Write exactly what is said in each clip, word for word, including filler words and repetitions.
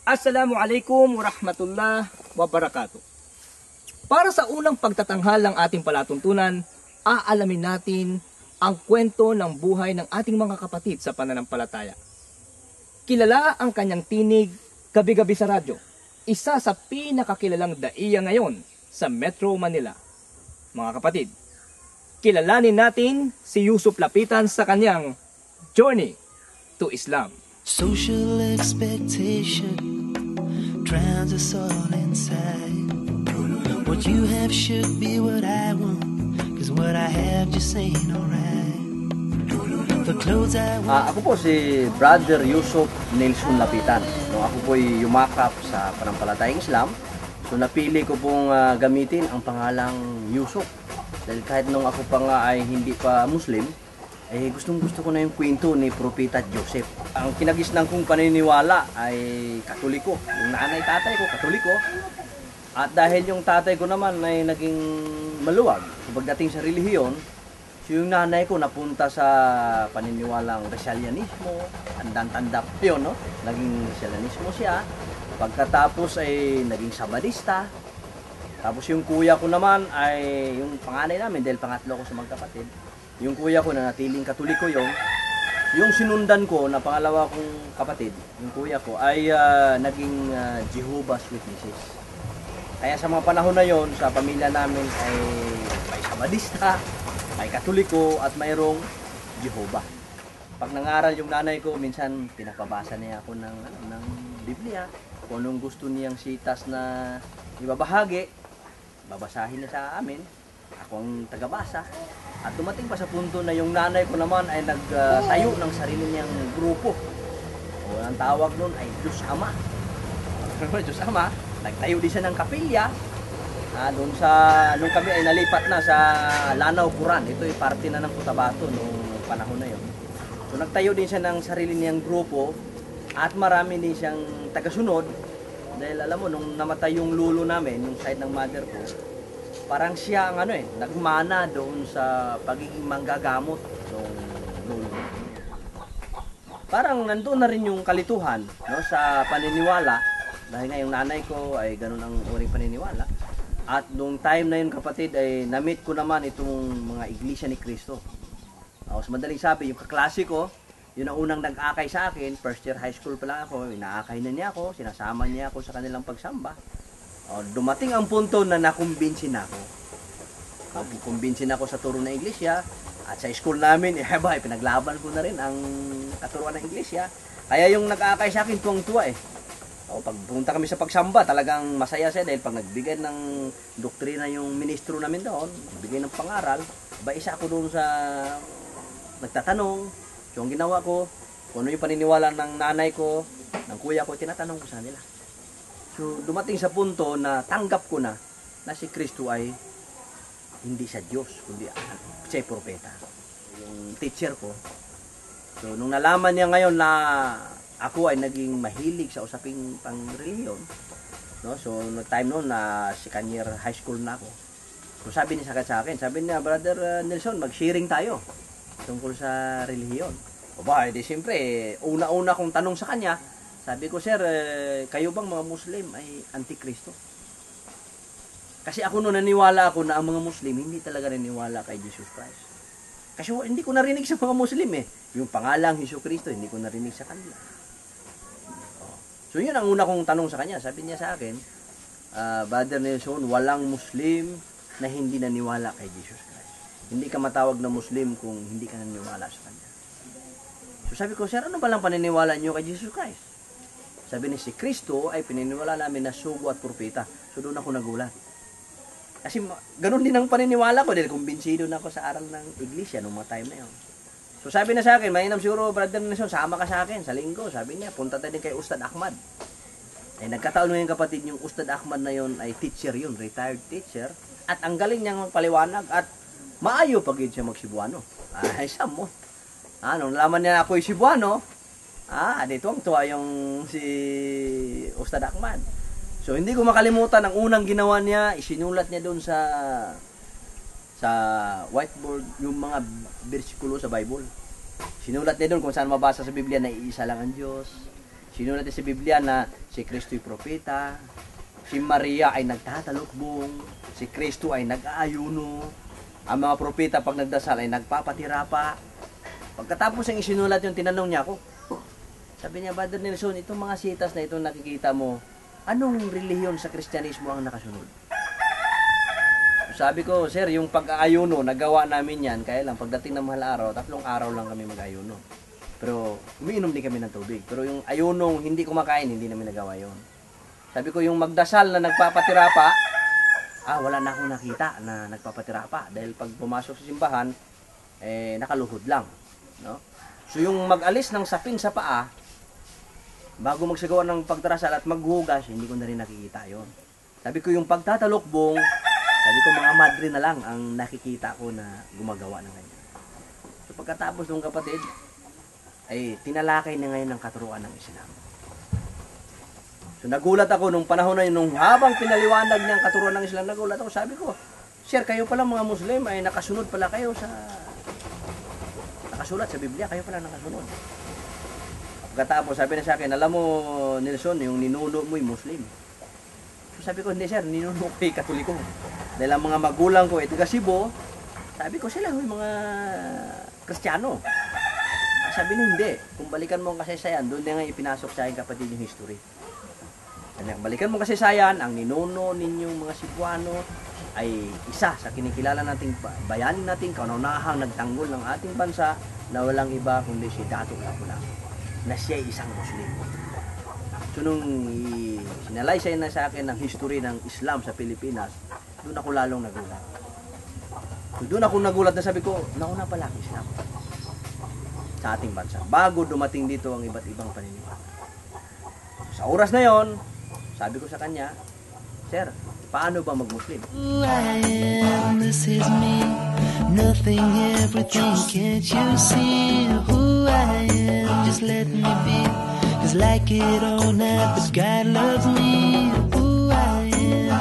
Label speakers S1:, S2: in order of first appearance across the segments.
S1: Assalamualaikum warahmatullahi wabarakatuh. Para sa unang pagtatanghal ng ating palatuntunan, aalamin natin ang kwento ng buhay ng ating mga kapatid sa pananampalataya. Kilala ang kanyang tinig gabi-gabi sa radyo. Isa sa pinakakilalang daiya ngayon sa Metro Manila. Mga kapatid, kilalanin natin si Yusuf Lapitan sa kanyang Journey to Islam.
S2: Social expectation drowns us all inside. What you have should be what I want, cause what I have just ain't alright. The clothes I want.
S3: Uh, ako po si Brother Yusuf Nelson Lapitan. No, ako po'y yumakap sa panampalatayang Islam. So napili ko pong uh, gamitin ang pangalang Yusuf. Dahil kahit nung ako pa nga ay hindi pa Muslim, eh gustong gusto ko na yung kwento ni Propeta Joseph. Ang kinagisnan kong paniniwala ay Katoliko. Yung nanay tatay ko, Katoliko. At dahil yung tatay ko naman ay naging maluwag, so pagdating sa relihiyon, so yung nanay ko napunta sa paniniwalang Resalianismo, tandang-tanda po yun, no? Naging Resalianismo siya. Pagkatapos ay naging Sabadista. Tapos yung kuya ko naman ay yung panganay namin, dahil pangatlo ko sa magkapatid. Yung kuya ko na natiling Katoliko yon. Yung sinundan ko na pangalawa kong kapatid, yung kuya ko, ay uh, naging uh, Jehovah's Witnesses. Kaya sa mga panahon na yon, sa pamilya namin ay may Sabadista, may Katoliko, at mayroong Jehovah. Pag nangaral yung nanay ko, minsan pinapabasa niya ako ng, ano, ng Biblia. Kung anong gusto niyang sitas na ibabahagi, babasahin niya sa amin. Ako ang tagabasa. At dumating pa sa punto na yung nanay ko naman ay nagtayo uh, ng sarili niyang grupo. O ang tawag nun ay Diyos Ama. Diyos Ama. Nagtayo din siya ng kapilya. Ah, doon sa, nung kami ay nalipat na sa Lanao, Quran. Ito ay parte na ng Cotabato noong panahon na yon. So nagtayo din siya ng sarili niyang grupo. At marami din siyang tagasunod. Dahil alam mo, nung namatay yung lulo namin, yung side ng mother ko, parang siya ang ano eh, nagmana doon sa pagiging manggagamot ng lulo. Parang nandoon na rin yung kalituhan, no, sa paniniwala. Dahil nga yung nanay ko ay ganun ang uring paniniwala. At nung time na yun, kapatid, ay na-meet ko naman itong mga Iglesia ni Cristo. O, sa madaling sabi, yung kaklase ko, yun ang unang nag-akay sa akin. First year high school pa lang ako, inaakay na niya ako, sinasama niya ako sa kanilang pagsamba. O, dumating ang punto na nakumbinsin ako. Nakumbinsin ako sa turo ng Iglesia. At sa school namin, eh ba, pinaglaban ko na rin ang katuruan ng Iglesia. Kaya yung nag-akay sa akin, tuwang-tuwa eh. O, pag punta kami sa pagsamba, talagang masaya siya dahil pag nagbigay ng doktrina yung ministro namin doon, nagbigay ng pangaral, ba isa ako doon sa nagtatanong. So, ang ginawa ko, kung ano yung paniniwala ng nanay ko, ng kuya ko, tinatanong ko sa nila. So, dumating sa punto na tanggap ko na na si Kristo ay hindi siya Diyos, kundi siya ay propeta. Yung teacher ko. So, nung nalaman niya ngayon na ako ay naging mahilig sa usaping pang-reliyon, no? So, no time noon na second year high school na ako. So, sabi niya sa akin, sabi niya, Brother uh, Nelson, mag-sharing tayo tungkol sa relihiyon. O ba, edi siyempre, una-una kong tanong sa kanya, sabi ko, Sir, eh, kayo bang mga Muslim ay antikristo? Kasi ako noon naniwala ako na ang mga Muslim hindi talaga naniwala kay Jesus Christ. Kasi hindi ko narinig sa mga Muslim eh. Yung pangalang Hesus Kristo, hindi ko narinig sa kanila. So yun ang una kong tanong sa kanya. Sabi niya sa akin, uh, Brother Nelson, walang Muslim na hindi naniwala kay Jesus Christ. Hindi ka matawag na Muslim kung hindi ka naniwala sa kanya. So sabi ko, Sir, ano ba lang paniniwala niyo kay Jesus Christ? Sabi niya, si Kristo ay pininiwala namin na sugo at propeta. So doon ako nagulat. Kasi ganun din ang paniniwala ko dahil kumbinsido na ako sa aral ng iglesia noong mga time na yun. So sabi na sa akin, mainam siguro, Brother Nelson, sama ka sa akin sa linggo. Sabi niya, punta tayo din kay Ustad Ahmad. Eh, nagkataon ngayon kapatid, yung Ustad Ahmad na yun ay teacher yun, retired teacher. At ang galing niyang magpaliwanag at maayo pag yun siya mag-Cebuano. Ay, samo. Ah, nung nalaman niya ako yung Cebuano, ah, dito ang tuwa yung si Ustad Ahmad. So hindi ko makalimutan, ang unang ginawa niya, isinulat niya doon sa sa whiteboard yung mga bersikulo sa Bible. Sinulat niya doon kung saan mabasa sa Biblia na iisa lang ang Diyos. Sinulat sa Biblia na si Kristo'y propeta, si Maria ay nagtatalukbong, si Kristo ay nag-aayuno, ang mga propeta pag nagdasal ay nagpapatirapa. Pagkatapos ang isinulat yung tinanong niya ako, sabi niya, Brother Nelson, itong mga sitas na itong nakikita mo, anong relihiyon sa Kristyanismo ang nakasunod? Sabi ko, sir, yung pag-aayuno, nagawa namin yan, kaya lang, pagdating ng mahal araw, tatlong araw lang kami mag-ayuno. Pero, umiinom din kami ng tubig. Pero yung ayunong hindi kumakain, hindi namin nagawa yon. Sabi ko, yung magdasal na nagpapatirapa, ah, wala na akong nakita na nagpapatirapa. Dahil pag pumasok sa simbahan, eh, nakaluhod lang. No? So, yung mag-alis ng sapin sa paa, bago magsagawa ng pagdarasal at maghugas, hindi ko na rin nakikita yon. Sabi ko, yung pagtatalukbong, sabi ko, mga madre na lang ang nakikita ko na gumagawa ng ganyan. So, pagkatapos ng kapatid, ay tinalakay na ngayon ng katuruan ng Islam. So nagulat ako nung panahon na yun, nung habang pinaliwanag niya ang katuruan ng Islam, nagulat ako, sabi ko, sir, kayo pala mga Muslim, ay nakasunod pala kayo sa, nakasulat sa Biblia, kayo pala nakasunod. Pagkatapos, sabi na sa akin, alam mo, Nelson, yung ninuno mo'y Muslim. So sabi ko, hindi sir, ninuno ko ay Katoliko. Dahil ang mga magulang ko ay taga Cebu, sabi ko, sila yung mga Kristiyano. Sabi niya, hindi. Kung balikan mo ang kasaysayan, doon na nga ipinasok sa akin kapatid yung history. Kaya balikan mo ang kasaysayan, ang ninuno ninyong mga Cebuano ay isa sa kinikilala nating bayanin nating kaunahang nagtanggol ng ating bansa na walang iba kundi si Dato' Lapu-Lapu, na siya ay isang Muslim. So nung sinalaysay na sa akin ang history ng Islam sa Pilipinas, doon ako lalong nagulat. So doon ako nagulat na sabi ko, nauna pala ang Islam sa ating bansa, bago dumating dito ang iba't ibang paniniwala. So, sa oras na yon, sabi ko sa kanya, sir, paano ba mag-Muslim?
S2: Who I am, this is me. Nothing, everything, can't you see? Who I am, just let me be. Cause like it or not, but God loves me. Who I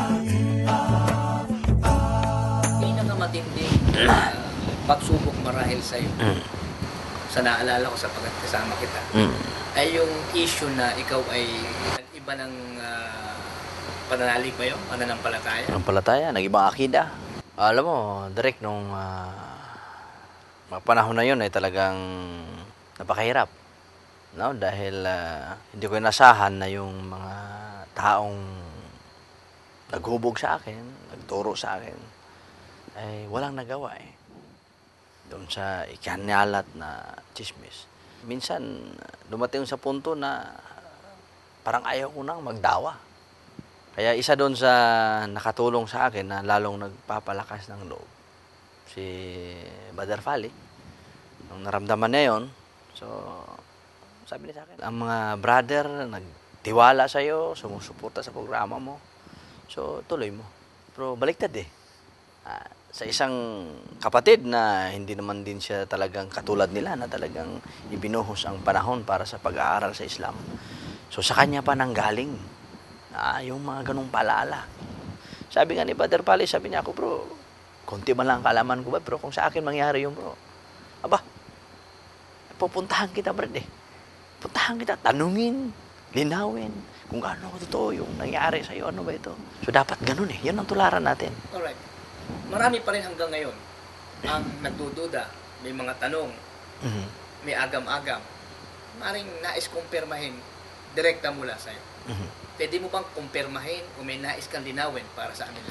S2: am.
S1: Pinakamatinding uh, pagsubok marahil sa'yo, sa naalala ko sa pagkasama kita,
S4: Mm.
S1: ay yung issue na ikaw ay nag-iba ng uh, pananalig ba yun? Pananampalataya?
S4: Ang palataya, nag-ibang akida. Alam mo, direct nung ah, mga panahon na yun ay talagang napakahirap. No? Dahil ah, hindi ko inasahan na yung mga taong naghubog sa akin, nagturo sa akin, ay walang nagawa eh. Doon sa ikanyalat na chismis. Minsan, dumating sa punto na parang ayaw ko nang magdawa. Kaya isa doon sa nakatulong sa akin na lalong nagpapalakas ng loob, si Brother Fali. Nung naramdaman niya yun, so sabi niya sa akin, ang mga brother nagtiwala sa'yo, sumusuporta sa programa mo, so tuloy mo. Pero baliktad eh. Ah, sa isang kapatid na hindi naman din siya talagang katulad nila na talagang ibinuhos ang panahon para sa pag-aaral sa Islam. So sa kanya pa nanggaling ah, yung mga ganong paalala. Sabi nga ni Brother Pali, sabi niya ako, bro, konti man lang kalaman ko ba, pero kung sa akin mangyari yung bro, aba, pupuntahan kita, brad eh. Puntahan kita, tanungin, linawin, kung ano totoo yung nangyari sa'yo, ano ba ito. So dapat ganun eh, yun ang tularan natin.
S1: Alright. Marami pa rin hanggang ngayon ang nagdududa, may mga tanong,
S4: Mhm.
S1: may agam-agam. Maring nais kumpirmahin direkta mula sa'yo.
S4: Mhm.
S1: Pwede mo bang kumpirmahin o may nais kang linawin para sa amin?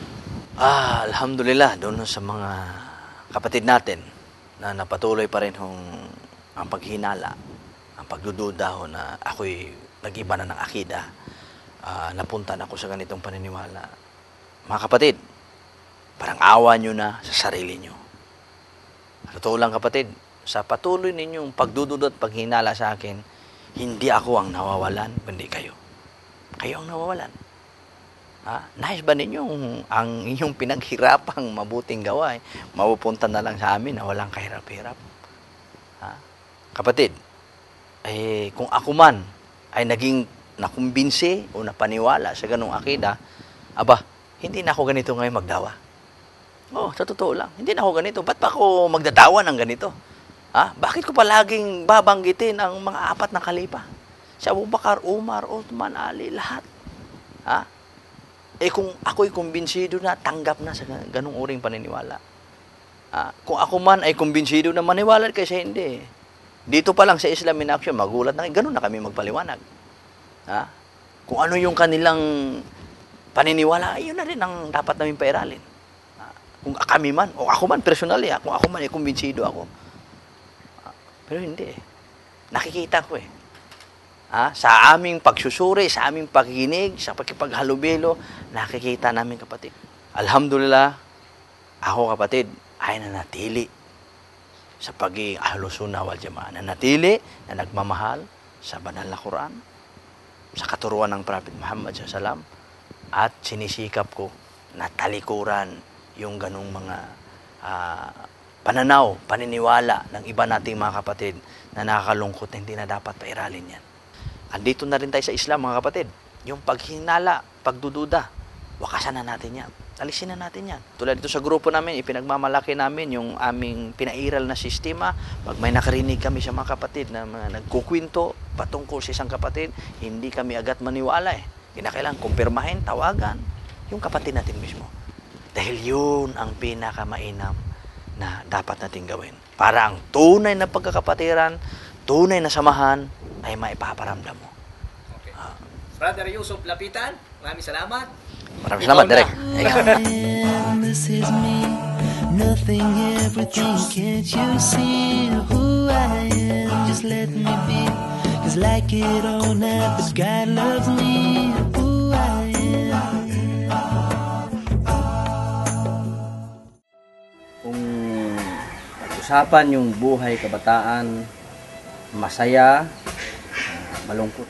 S4: Ah, alhamdulillah, doon sa mga kapatid natin na napatuloy pa rin hong ang paghinala, ang pagdududa ho na ako'y nag-iba na ng akida, ah, napunta na ako sa ganitong paniniwala. Mga kapatid, parang awa nyo na sa sarili nyo. Totoo lang kapatid, sa patuloy ninyong pagdududa at paghinala sa akin, hindi ako ang nawawalan, kundi kayo. Kayo ang nawawalan. Ha? Nais ba ninyo ang inyong pinaghirapang mabuting gawa, eh, mapupunta na lang sa amin na walang kahirap-hirap? Ha? Kapatid, eh, kung ako man ay naging nakumbinsi o napaniwala sa ganong akida, aba, hindi na ako ganito ngayon magdawa. Oh, sa totoo lang, hindi na ako ganito. Ba't pa ako magdadawa ng ganito? Ha? Bakit ko pa laging babanggitin ang mga apat na kalipa? Si Abu Bakar, Umar, Uthman, Ali, lahat. Ha? Eh kung ako'y kumbinsido na, tanggap na sa ganung uring paniniwala. Ha? Kung ako man ay kumbinsido na maniwala, kasi hindi. Dito pa lang sa Islam in action, magulat na, ganun na kami magpaliwanag. Ha? Kung ano yung kanilang paniniwala, yun na rin ang dapat namin pairalin. Ha? Kung kami man, o ako man personally, ha? Kung ako man ay kumbinsido ako. Ha? Pero hindi eh. Nakikita ko eh. Ha? Sa aming pagsusuri, sa aming pakikinig, sa pagkipaghalubilo, nakikita namin kapatid. Alhamdulillah, ako kapatid, ay nanatili sa pagiging Ahlus Sunnah wal Jamaa, nanatili na nagmamahal sa banal na Quran, sa katuruan ng Prophet Muhammad sallallahu alaihi wasallam, at sinisikap ko na talikuran yung ganung mga uh, pananaw, paniniwala ng iba nating mga kapatid na nakakalungkot na hindi na dapat pairalin yan. Andito na rin tayo sa Islam mga kapatid, yung paghinala, pagdududa, wakasan na natin yan. Alisin na natin yan. Tulad dito sa grupo namin, ipinagmamalaki namin yung aming pinairal na sistema. Pag may nakarinig kami sa mga kapatid na mga nagkukwento patungkol sa isang kapatid, hindi kami agad maniwala eh. Kinakailangan kumpirmahin, tawagan yung kapatid natin mismo. Dahil yun ang pinakamainam na dapat natin gawin. Para ang tunay na pagkakapatiran, tunay na samahan, ay maipaparamdam mo.
S1: Okay. Brother Yusuf Lapitan, maraming salamat.
S4: Maraming salamat, Direk. Ikaw.
S2: And this is me, nothing, everything, can't you see who I am? Just let me be, cause like it or not, but God loves me, who I am.
S3: Kung pag-usapan yung buhay kabataan, masaya, uh, malungkot.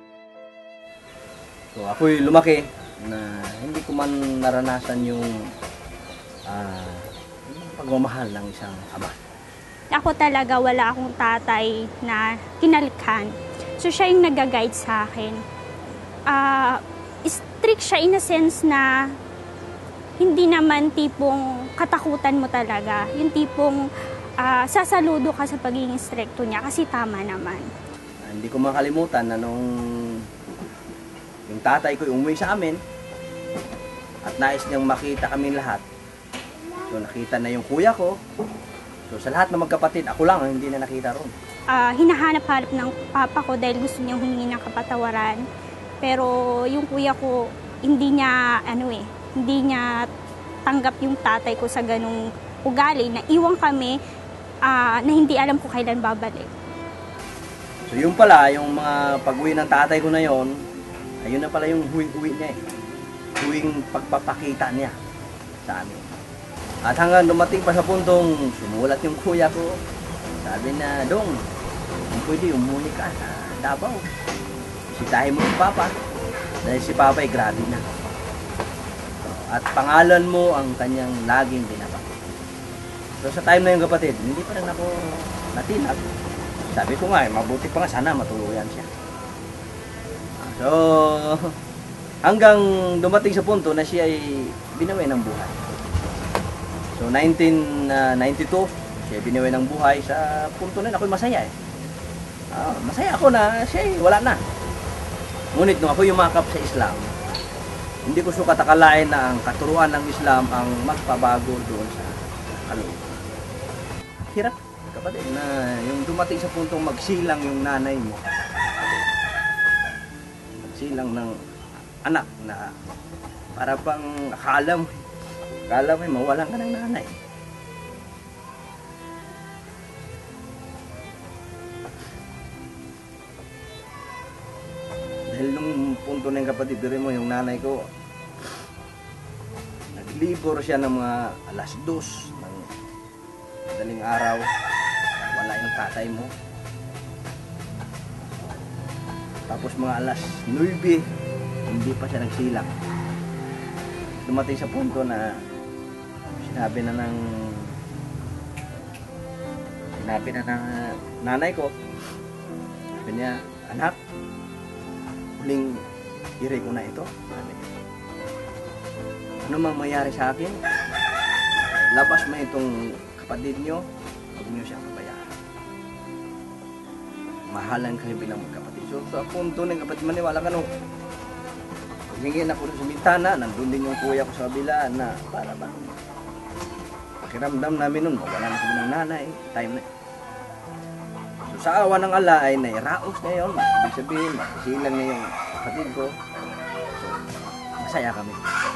S3: So ako'y lumaki na hindi ko man naranasan yung uh, pagmamahal ng isang ama.
S5: Ako talaga wala akong tatay na kinalikhan. So siya yung nag-guide sa akin. Uh, strict siya in a sense na hindi naman tipong katakutan mo talaga. Yung tipong uh, sasaludo ka sa pagiging stricto niya kasi tama naman.
S3: Uh, hindi ko makalimutan na nung yung tatay ko umuwi sa amin at nais niyang makita kami lahat. So nakita na yung kuya ko. So sa lahat ng magkapatid, ako lang ang hindi na nakita ron.
S5: Uh, hinahanap-hanap ng papa ko dahil gusto niyang humingi ng kapatawaran. Pero yung kuya ko, hindi niya, ano eh, hindi niya tanggap yung tatay ko sa ganung ugali na iwan kami uh, na hindi alam ko kailan babalik.
S3: So yun pala, yung mga pag-uwi ng tatay ko na yon, ayun na pala yung huwing-uwi niya eh. Huwing pagpapakita niya sa amin. At hanggang dumating pa sa puntong sumulat yung kuya ko. Sabi na, Dong, kung pwede umuni ka sa Davao. Bisitahin mo si Papa. Dahil si Papa ay grabe na. At pangalan mo ang kanyang laging binabanggit. So sa time na yung kapatid, hindi pa rin ako natinag. Sabi ko nga, eh, mabuti pa nga sana matuluyan siya. So, hanggang dumating sa punto na siya ay binawi ng buhay. So, nineteen ninety-two, siya ay binawi ng buhay. Sa punto na yun, ako'y masaya eh. Uh, masaya ako na siya ay wala na. Ngunit nung ako yumakap sa Islam, hindi ko sukat akalain na ang katuruan ng Islam ang magpabago doon sa kalooban. Hirap, kapatid, na yung dumating sa puntong magsilang yung nanay mo. Magsilang ng anak na para pang akala mo, akala mo mawalan ka ng nanay. Dahil nung punto na yung kapatid mo, yung nanay ko, naglibor siya ng mga alas dos ng madaling araw, wala yung tatay mo. Tapos mga alas nuebe, hindi pa siya nagsilang. Dumating sa punto na sinabi na ng sinabi na ng nanay ko, sabi niya, anak, huling iri ko na ito. Sabi niya, ano mang mayari sa akin, labas mo itong kapatid nyo, huwag nyo siyang kabayaan. Mahalan kayo bilang magkapatid. So So sa punto ng kapatid maniwala ka no, hingin ako sa bintana, nandun din yung kuya ko sa kabila na para bang pakiramdam namin nun, wala na kami ng nanay, time na. So sa awa ng ala ay nairaos na yun, ibig sabihin, silang na yung kapatid ko. So masaya kami.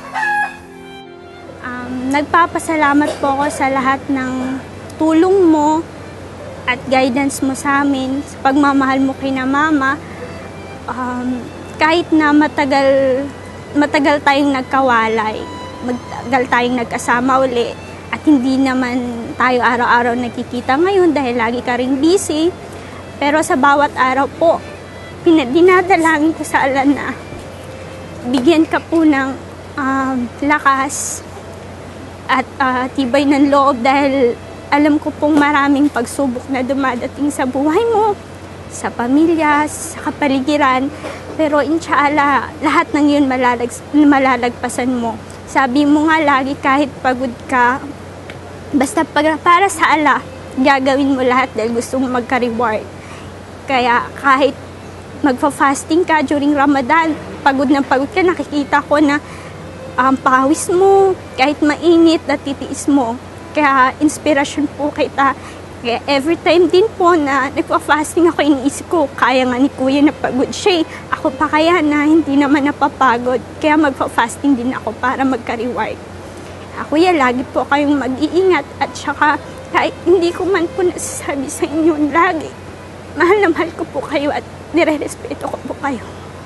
S5: Um, nagpapasalamat po ako sa lahat ng tulong mo at guidance mo sa amin, sa pagmamahal mo kina mama. Um, kahit na matagal, matagal tayong nagkawalay, matagal tayong nagkasama uli, at hindi naman tayo araw-araw nagkikita ngayon dahil lagi ka rin busy. Pero sa bawat araw po, pina- dinadalangin ko sa ala na bigyan ka po ng um, lakas at uh, tibay ng loob dahil alam ko pong maraming pagsubok na dumadating sa buhay mo, sa pamilya, sa kapaligiran. Pero inshallah, lahat ng yun malalag, malalagpasan mo. Sabi mo nga lagi kahit pagod ka, basta pag, para sa ala, gagawin mo lahat dahil gusto mo magka-reward. Kaya kahit magfa-fasting ka during Ramadan, pagod na pagod ka, nakikita ko na um, pawis mo, kahit mainit, natitiis mo. Kaya inspirasyon po kita. Kaya every time din po na nagpa-fasting ako, iniisip ko, kaya nga ni kuya na pagod siya. Ako pa kaya na hindi naman napapagod. Kaya magpa-fasting din ako para magka-reward. Ah, kuya, lagi po kayong mag-iingat at saka kahit hindi ko man po nasasabi sa inyo lagi, mahal na mahal ko po kayo at nire-respeto ko po kayo.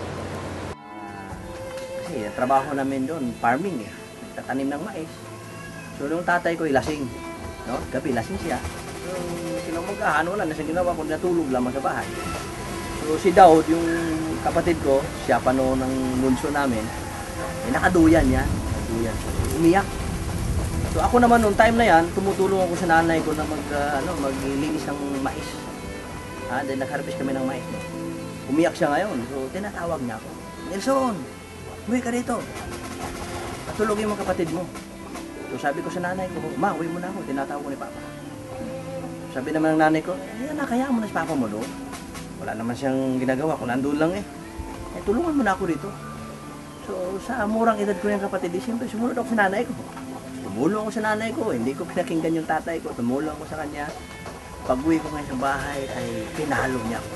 S3: Kasi ang trabaho namin doon, farming eh. Tatanim ng mais. So nung tatay ko ay lasing, no? Gabi lasing siya. So kinamagahan, wala na siyang ginawa kundi natulog lamang sa bahay. So si Daud, yung kapatid ko, siya pa noon ng bunso namin, eh, nakaduyan niya, nakaduyan. Umiyak. So ako naman noong time na yan, tumutulong ako sa nanay ko na mag, uh, ano, maglinis ng mais. Ha, then nag-harvest kami ng mais. Umiyak siya ngayon, so tinatawag niya ako. Nelson, umuwi ka dito. Patulogin mo kapatid mo. So sabi ko sa nanay ko, ma, uwi mo na ako, tinatawag ko ni Papa. Sabi naman ng nanay ko, eh, anak, kaya mo na si Papa mo doon. Wala naman siyang ginagawa, kung nandun lang eh. Eh, tulungan mo na ako dito. So, sa murang edad ko yung kapatid, eh, siyempre, sumunod ako sa nanay ko. Tumulong ako sa nanay ko, hindi ko pinakinggan yung tatay ko, tumulong ako sa kanya. Pag-uwi ko ngayon sa bahay, ay pinalo niya ako.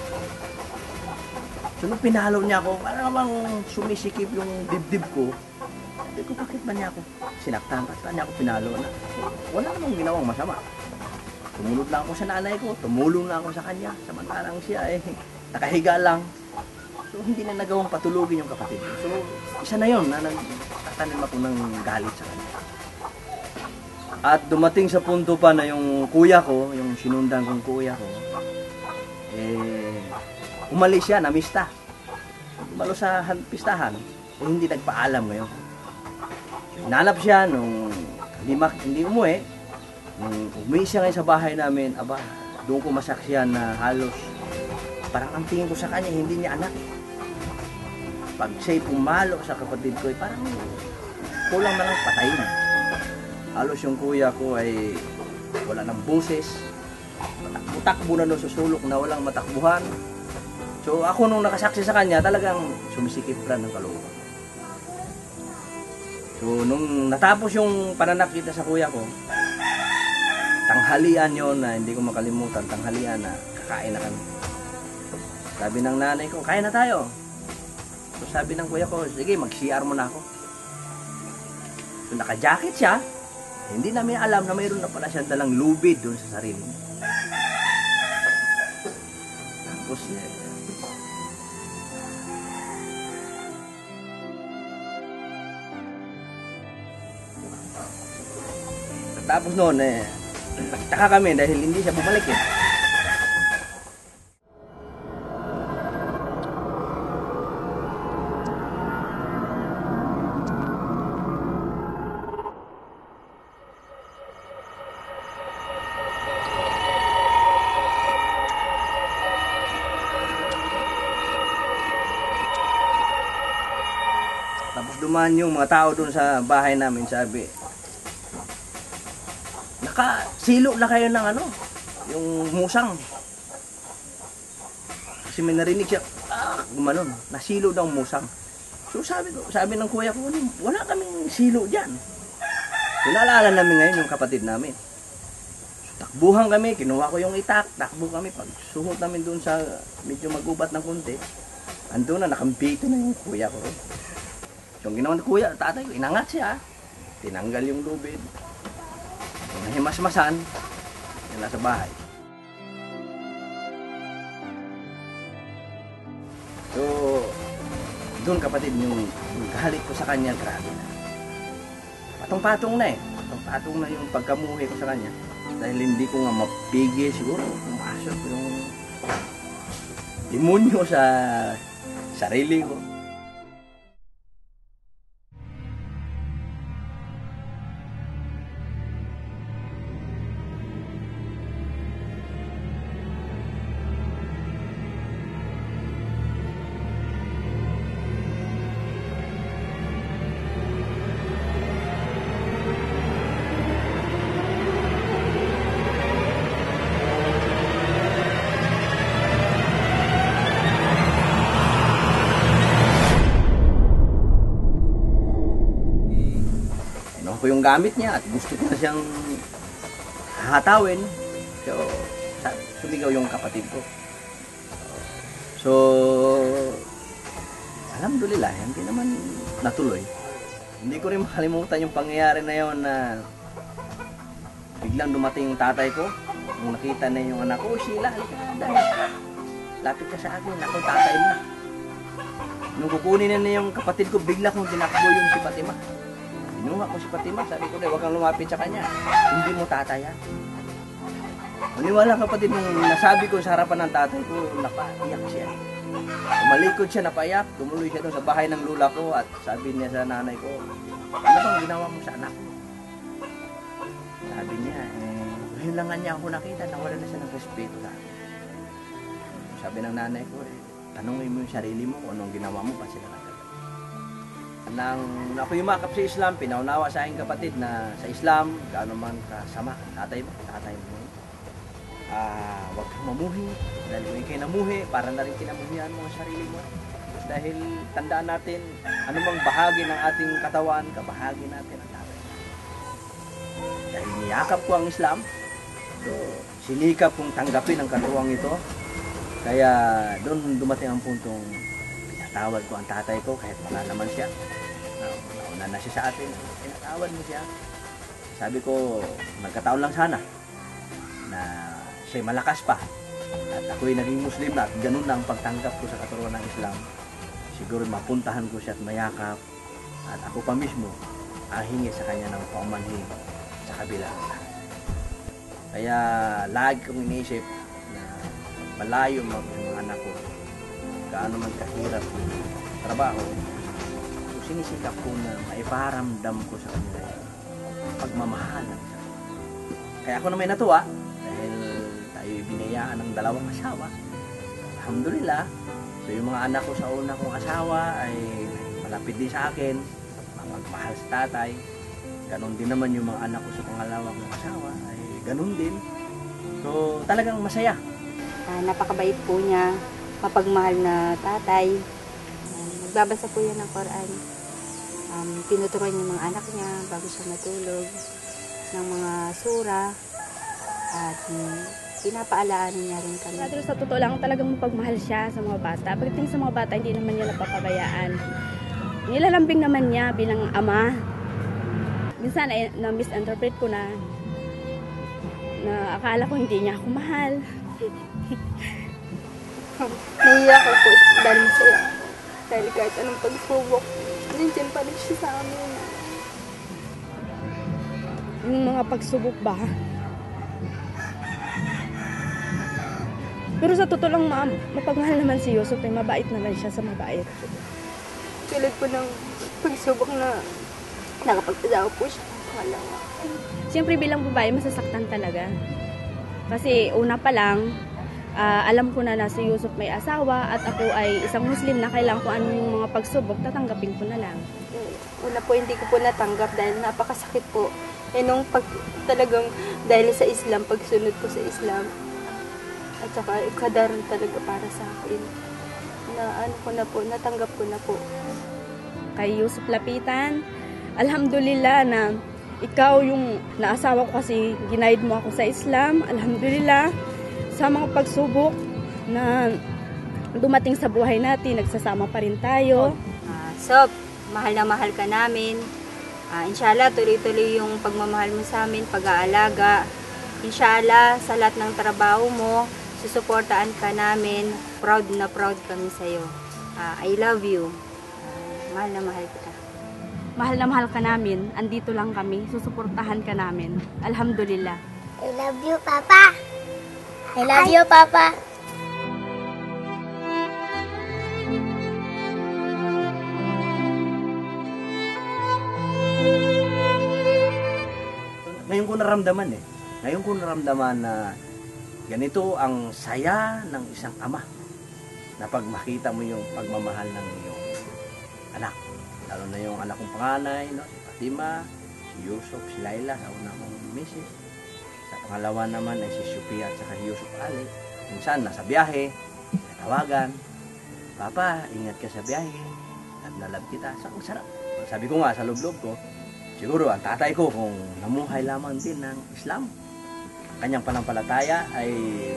S3: So, nung pinalo niya ako, parang namang sumisikip yung dibdib ko. Sabi ko, bakit ba niya ako sinaktan? Bakit ba niya ako pinalo na? Wala namang ginawang masama. Tumunod lang ako sa nanay ko, tumulong lang ako sa kanya. Samantalang siya eh, nakahiga lang. So hindi na nagawang patulugin yung kapatid ko. So isa na yun na nagtatanim ako ng galit sa kanya. At dumating sa punto pa na yung kuya ko, yung sinundan kong kuya ko, eh, umalis siya, namista. Umalo sa pistahan, eh, hindi nagpaalam ngayon. Hinanap siya nung hindi, mak- hindi umuwi. Nung umuwi siya ngayon sa bahay namin, aba, doon ko masaksiyan na halos parang ang tingin ko sa kanya, hindi niya anak. Pag siya'y pumalo sa kapatid ko, eh, parang kulang na lang patayin. Halos yung kuya ko ay wala ng boses. Matakbo na doon sa sulok na walang matakbuhan. So ako nung nakasaksi sa kanya, talagang sumisikip rin ng kalooban. So, nung natapos yung pananakita sa kuya ko, tanghalian yon na hindi ko makalimutan, tanghalian na kakain na kami. Sabi ng nanay ko, kain na tayo. So, sabi ng kuya ko, sige, mag-C R mo na ako. So, naka-jacket siya, hindi namin alam na mayroon na pala siyang dalang lubid doon sa sarili niya. Tapos, eh, tapos noon eh, nagtaka kami dahil hindi siya bumalik eh. Tapos dumaan yung mga tao doon sa bahay namin, sabi, silo na kayo ng ano, yung musang. Kasi may narinig siya, ah, gumanon, nasilo daw musang. So sabi ko, sabi ng kuya ko, wala kaming silo diyan. Pinaalala namin ngayon yung kapatid namin. Takbuhan kami, kinuha ko yung itak, takbo kami, pag suhot namin doon sa medyo magubat ng konti, andun na, nakambito na yung kuya ko. So, yung ginawa ng kuya, tatay ko, inangat siya, tinanggal yung lubid, nahimasmasan, nila sa bahay. So, doon kapatid, yung, yung galit ko sa kanya, grabe na. Patong-patong na eh, patong-patong na yung pagkamuhi ko sa kanya. Dahil hindi ko nga mapigil, siguro pumasok yung demonyo sa sarili ko. Ko yung gamit niya at gusto ko na siyang hahatawin. So, sumigaw yung kapatid ko. So, alhamdulillah, hindi naman natuloy. Hindi ko rin makalimutan yung pangyayari na yun na biglang dumating yung tatay ko. Nung nakita na yung anak ko, Sheila, halika, lapit ka sa akin, ako tatay mo. Nung kukunin na niya yung kapatid ko, bigla kong tinakbo yung si Fatima. Binuha ko si Fatima, sabi ko, huwag kang lumapit sa kanya. Hindi mo tataya. Maniwala kapatid, nung nasabi ko sa harapan ng tatay ko, napaiyak siya. Umalikod siya, napaiyak. Tumuloy siya doon sa bahay ng lula ko at sabi niya sa nanay ko, ano bang ginawa mo sa anak ko? Sabi niya, eh, ngayon lang nga niya ako nakita, nawala na siya ng respeto sa akin. Sabi ng nanay ko, eh, tanongin mo yung sarili mo kung anong ginawa mo pa sila nagagawa. Nang ako yumakap sa Islam, pinaunawa sa aking kapatid na sa Islam, gaano man kasama, tatay mo, tatay mo. Ah, wag kang mamuhi, dahil kung ikay namuhi, para na rin kinamuhian mo ang sarili mo. Dahil tandaan natin, anumang bahagi ng ating katawan, kabahagi natin ang tatay. Dahil niyakap ko ang Islam, so sinikap kong tanggapin ang katuwang ito. Kaya doon dumating ang puntong pinatawad ko ang tatay ko kahit wala naman siya. Nauna na siya sa atin, pinatawad mo siya. Sabi ko, nagkataon lang sana na siya'y malakas pa at ako'y naging Muslim na at ganun na ang pagtanggap ko sa katuruan ng Islam. Siguro mapuntahan ko siya at mayakap at ako pa mismo ahingi sa kanya ng paumanhin sa kabila. Kaya lagi kong iniisip na malayo mga, mga anak ko, gaano man kahirap yung trabaho, so sinisikap ko na maiparamdam ko sa kanila yung pagmamahal. Kaya ako na may natuwa dahil tayo binayaan ng dalawang asawa. Alhamdulillah. So yung mga anak ko sa una kong asawa ay malapit din sa akin, magmahal sa tatay. Ganon din naman yung mga anak ko sa pangalawa kong asawa ay ganon din. So talagang masaya.
S6: Uh, napakabait po niya, mapagmahal na tatay. Um, nagbabasa po yan ng Quran. Um, tinuturuan niya yung mga anak niya bago siya matulog ng mga sura. At um, pinapaalaanan niya rin kami.
S5: Pero sa totoo lang, talagang mapagmahal siya sa mga bata. Pagdating sa mga bata, hindi naman niya napapabayaan. Nilalambing naman niya bilang ama. Minsan, eh, na-misinterpret ko na na akala ko hindi niya ako mahal.
S6: Naiiyak ako dahil masaya. Dahil kahit anong pagsubok, nandiyan pa rin siya sa amin.
S5: Yung mga pagsubok ba? Pero sa totoo lang, ma'am, mapagmahal naman si Yusuf. Eh, mabait naman siya sa mabait.
S6: Tulad po ng pagsubok na nakapagpadawa po siya. Wala nga.
S5: Siyempre bilang babae, masasaktan talaga. Kasi una pa lang, uh, alam ko na na si Yusuf may asawa at ako ay isang Muslim na kailangan ko ano yung mga pagsubok, tatanggapin ko na lang.
S6: Una po, hindi ko po natanggap dahil napakasakit po. Eh nung pag, talagang dahil sa Islam, pagsunod ko sa Islam, at saka kadaran talaga para sa akin. na ano ko na po, natanggap ko na po.
S7: Kay Yusuf Lapitan, alhamdulillah na ikaw yung naasawa ko kasi ginaid mo ako sa Islam. Alhamdulillah sa mga pagsubok na dumating sa buhay natin, nagsasama pa rin tayo.
S6: Uh, Sob, mahal na mahal ka namin. Uh, inshallah, tuloy-tuloy yung pagmamahal mo sa amin, pag-aalaga. Inshallah, sa lahat ng trabaho mo, susuportaan ka namin. Proud na proud kami sa'yo. Uh, I love you. Uh, mahal na mahal kita.
S7: Mahal na mahal ka namin, andito lang kami, susuportahan ka namin. Alhamdulillah.
S8: I love you, Papa. I love you, Papa.
S3: Ngayon ko naramdaman eh. Ngayon ko naramdaman na ganito ang saya ng isang ama na pag makita mo yung pagmamahal ng iyong anak. Lalo na yung anak kong panganay, no? Si Fatima, si Yusuf, si Laila, sa una mong misis. Sa pangalawa naman ay si Sophia at saka si Yusuf Ali. Minsan, nasa biyahe, natawagan, Papa, ingat ka sa biyahe. Love na love kita. So, ang sarap. Sabi ko nga sa loob-loob ko, siguro ang tatay ko kung namuhay lamang din ng Islam, kanyang panampalataya ay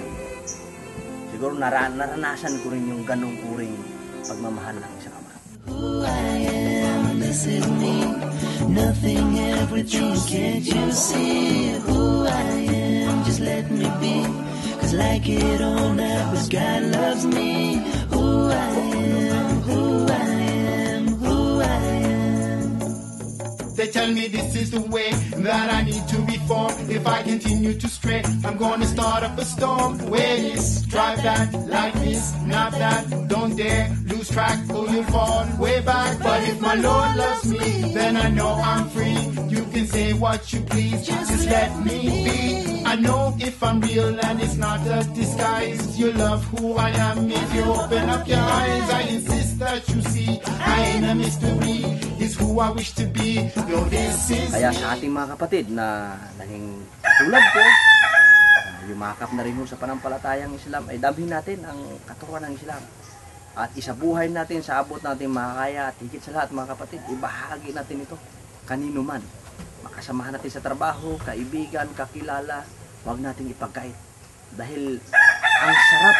S3: siguro naran naranasan ko rin yung ganong uring pagmamahal ng isang ama.
S2: Who I am, this is me. Nothing, everything, can't you see? Who I am, just let me be. Cause like it or not, but God loves me. Who I am, who I am, who I am.
S9: They tell me this is the way that I need to be for. If I continue to stray, I'm gonna start up a storm. Way is drive that like this, not that. Don't dare lose track or you'll fall way back. But if my Lord loves me, then I know I'm free. You can say what you please, just let me be. I know if I'm real and it's not a disguise. You love who I am if you open up your eyes. I insist that you see I ain't a mystery. It's who I wish to be. No, this is
S3: Kaya sa ating mga kapatid na naging tulad ko, uh, yumakap na rin mo sa panampalatayang Islam, ay damhin natin ang katuruan ng Islam. At isabuhay natin sa abot natin makakaya at higit sa lahat mga kapatid, ibahagi natin ito kanino man. Makasamahan natin sa trabaho, kaibigan, kakilala, huwag nating ipagkait. Dahil ang sarap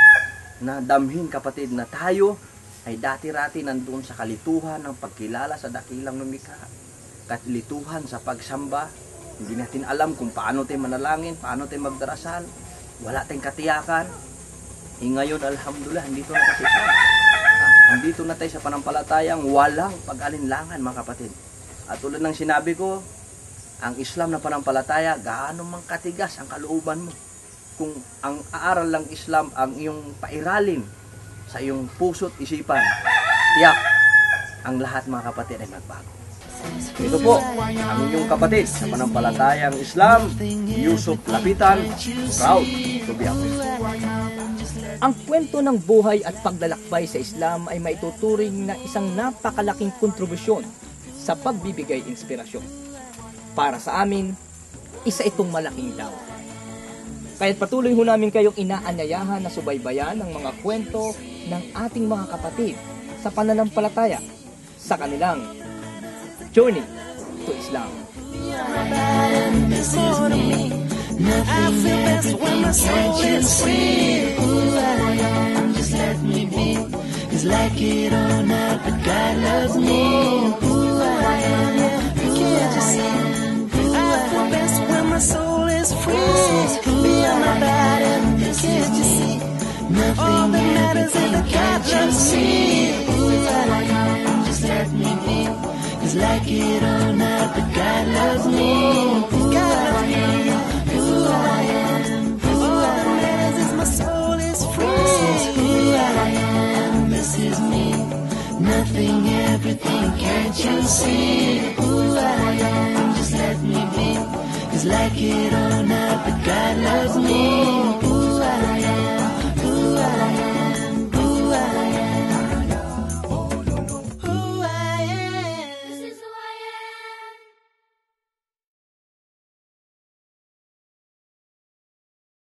S3: na damhin kapatid na tayo ay dati-rati nandun sa kalituhan ng pagkilala sa dakilang lumikha. Kalituhan sa pagsamba. Hindi natin alam kung paano tayo manalangin, paano tayo magdarasal. Wala tayong katiyakan. E ngayon, alhamdulillah, andito na tayo sa Islam. Ah, andito na tayo sa panampalatayang walang pag-alinlangan mga kapatid. At tulad ng sinabi ko, ang Islam na panampalataya, gaano mang katigas ang kalooban mo. Kung ang aaral ng Islam ang iyong pairalin sa iyong puso't isipan, tiyak ang lahat mga kapatid ay magbago. Ito po ang inyong kapatid sa panampalatayang Islam, Yusuf Lapitan, proud to be a Muslim.
S1: Ang kwento ng buhay at paglalakbay sa Islam ay maituturing na isang napakalaking kontribusyon sa pagbibigay inspirasyon. Para sa amin, isa itong malaking daw. Kaya't patuloy ho namin kayong inaanyayahan na subaybayan ang mga kwento ng ating mga kapatid sa pananampalataya sa kanilang journey to Islam.
S2: I feel best when my soul is free. Who I am, just let me be. Cause like it or not, but God loves me. Who I am, who I am. I feel best when my soul is free. Beyond my body, can't you see? All that matters is that God loves me. Who I am, just let me be. Cause like it or not, but God loves me. God loves me. Who I am, all that matters is my soul is free. Who I am, this is me. Nothing, everything, can't you see? Who I am, just let me be. Cause like it or not, but God loves me.